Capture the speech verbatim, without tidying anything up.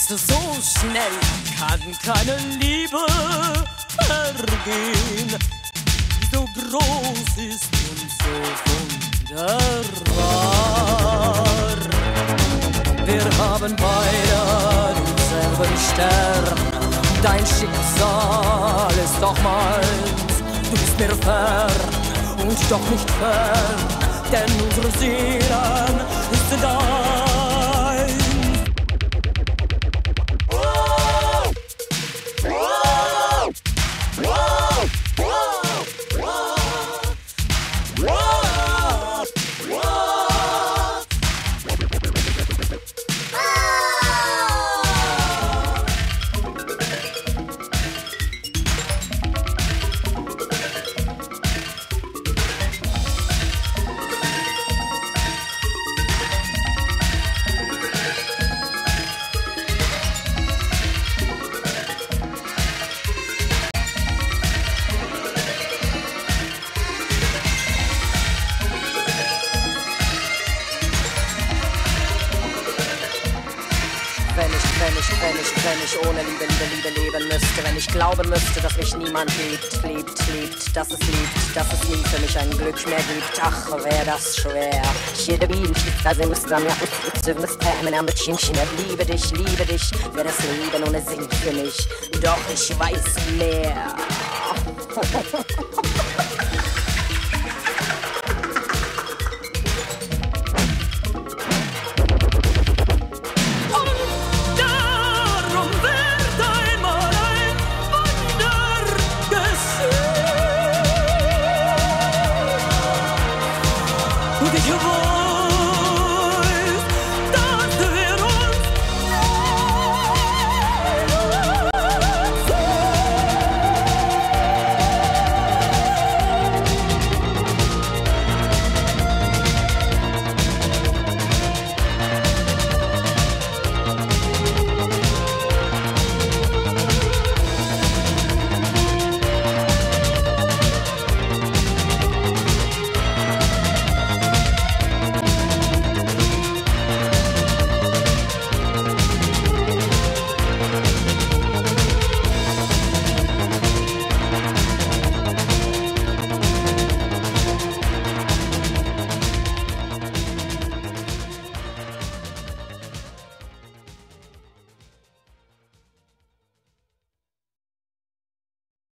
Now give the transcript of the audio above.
So schnell kann keine Liebe vergehen. So groß ist und so wunderbar. Wir haben beide denselben Stern. Dein Schicksal ist doch meins. Du bist mir fern und doch nicht fern, denn unsere Seelen sind eins. Wenn ich ohne Liebe, Liebe, Liebe leben müsste, wenn ich glauben müsste, dass mich niemand liebt, liebt, liebt, dass es liebt, dass es nie für mich ein Glück mehr gibt, ach, wär das schwer. Jede Biene schlägt also müsste dann ja zumindest mit einem Bütchen, liebe dich, liebe dich, wer das Leben ohne singt für mich, doch ich weiß mehr. You